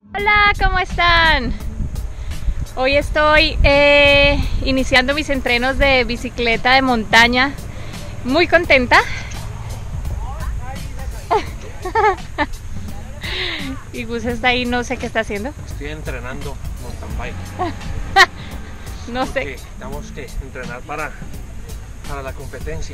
Hola, ¿cómo están? Hoy estoy iniciando mis entrenos de bicicleta de montaña. Muy contenta. Y Gus está ahí, no sé qué está haciendo. Estoy entrenando mountain bike. No sé. Tenemos que entrenar para la competencia.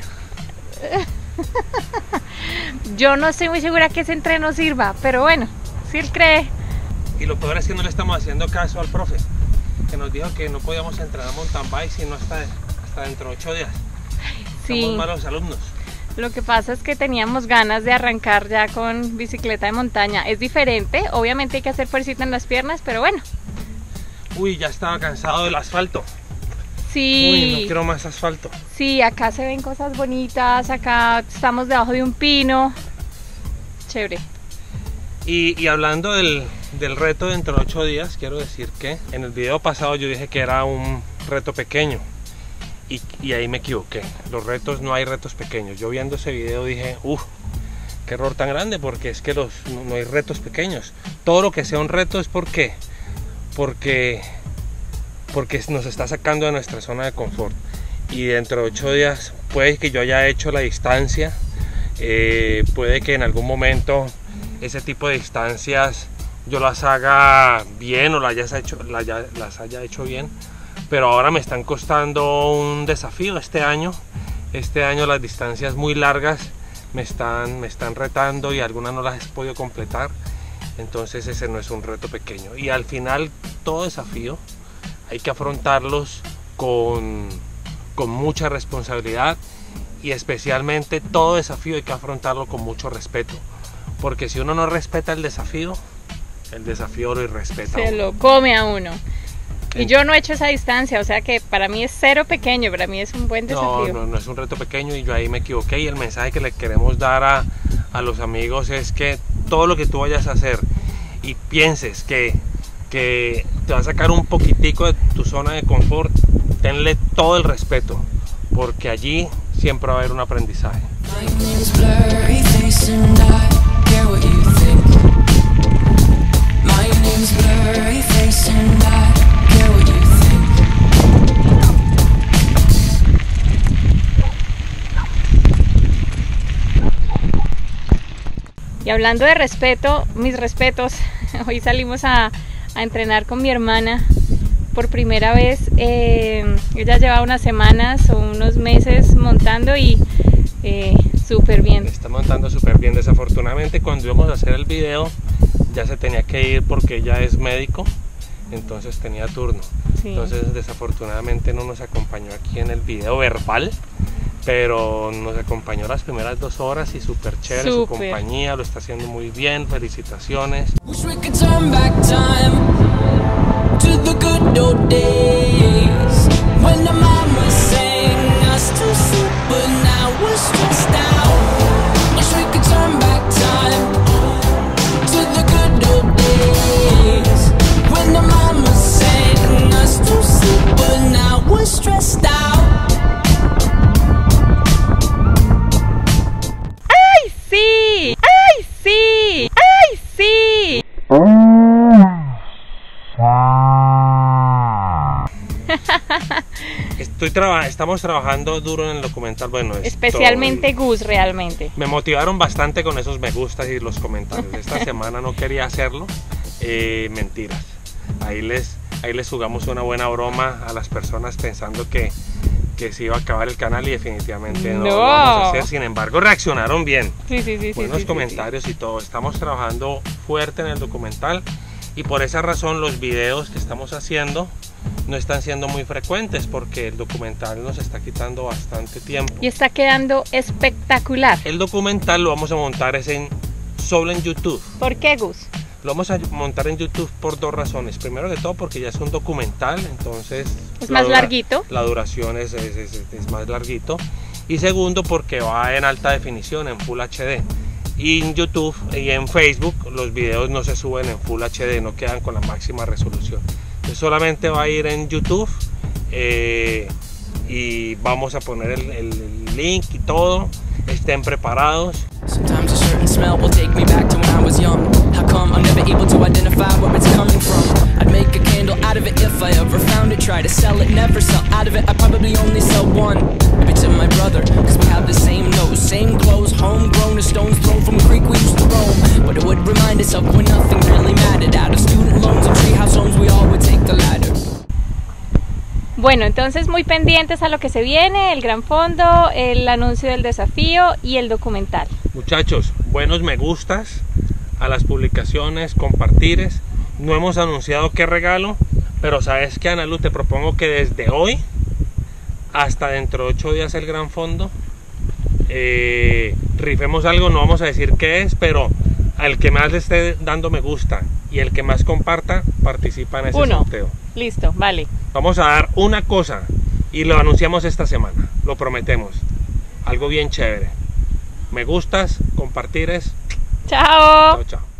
Yo no estoy muy segura que ese entreno sirva, pero bueno, si él cree. Y lo peor es que no le estamos haciendo caso al profe, que nos dijo que no podíamos entrenar mountain bike sino hasta dentro de 8 días. Sí. Somos malos alumnos. Lo que pasa es que teníamos ganas de arrancar ya con bicicleta de montaña. Es diferente, obviamente hay que hacer fuercita en las piernas, pero bueno. Uy, ya estaba cansado del asfalto. Sí. Uy, no quiero más asfalto. Sí, acá se ven cosas bonitas, acá estamos debajo de un pino. Chévere. Y hablando del reto dentro de 8 días, quiero decir que en el video pasado yo dije que era un reto pequeño. Y ahí me equivoqué. Los retos, no hay retos pequeños. Yo viendo ese video dije, qué error tan grande, porque es que no hay retos pequeños. Todo lo que sea un reto es porque nos está sacando de nuestra zona de confort. Y dentro de 8 días puede que yo haya hecho la distancia, puede que en algún momento ese tipo de distancias yo las haga bien o las haya hecho bien. Pero ahora me están costando un desafío este año. Este año las distancias muy largas me están retando y algunas no las he podido completar. Entonces ese no es un reto pequeño. Y al final todo desafío hay que afrontarlos con mucha responsabilidad. Y especialmente todo desafío hay que afrontarlo con mucho respeto. Porque si uno no respeta el desafío lo irrespeta. Se lo come a uno. Y yo no he hecho esa distancia, o sea que para mí es cero pequeño, para mí es un buen desafío. No es un reto pequeño y yo ahí me equivoqué. Y el mensaje que le queremos dar a los amigos es que todo lo que tú vayas a hacer y pienses que te va a sacar un poquitico de tu zona de confort, tenle todo el respeto, porque allí siempre va a haber un aprendizaje. Y hablando de respeto, mis respetos, hoy salimos a entrenar con mi hermana por primera vez. Ella lleva unas semanas o unos meses montando y súper bien. Está montando súper bien. Desafortunadamente cuando íbamos a hacer el video ya se tenía que ir porque ella es médico, entonces tenía turno. Sí. Entonces desafortunadamente no nos acompañó aquí en el video verbal, pero nos acompañó las primeras 2 horas y súper chévere. Su compañía, lo está haciendo muy bien, felicitaciones. Estamos trabajando duro en el documental. Bueno, especialmente Gus, realmente. Me motivaron bastante con esos me gustas y los comentarios. Esta semana no quería hacerlo. Mentiras. Ahí les jugamos una buena broma a las personas pensando que se iba a acabar el canal y definitivamente no lo vamos a hacer. Sin embargo, reaccionaron bien. Sí. Buenos comentarios y todo. Estamos trabajando fuerte en el documental y por esa razón los videos que estamos haciendo no están siendo muy frecuentes porque el documental nos está quitando bastante tiempo. Y está quedando espectacular. El documental lo vamos a montar solo en YouTube. ¿Por qué, Gus? Lo vamos a montar en YouTube por 2 razones. Primero que todo porque ya es un documental, entonces es más larguito. La duración es más larguito. Y segundo porque va en alta definición, en Full HD. Y en YouTube y en Facebook los videos no se suben en Full HD, no quedan con la máxima resolución. Entonces solamente va a ir en YouTube y vamos a poner el link y todo. Estén preparados. Sometimes a certain smell will take me back to when I was young. How come I'm never able to identify where it's coming from? I'd make a candle out of it if I ever found it. Try to sell it, never sell out of it. I probably only sell one. Maybe to my brother, cause we have the same nose, same clothes, homegrown, a stone's thrown from a creek we used to roam. But it would remind us of when nothing really mattered. Out of student loans and treehouse homes, we all would take the ladder. Bueno, entonces muy pendientes a lo que se viene, el gran fondo, el anuncio del desafío y el documental. Muchachos, buenos me gustas a las publicaciones, compartires. No hemos anunciado qué regalo, pero sabes que, Ana Lu, te propongo que desde hoy hasta dentro de 8 días el gran fondo rifemos algo. No vamos a decir qué es, pero al que más le esté dando me gusta y el que más comparta participa en ese sorteo. Listo, vale. Vamos a dar una cosa y lo anunciamos esta semana, lo prometemos. Algo bien chévere. Me gustas, compartires. Chao. Chao, chao.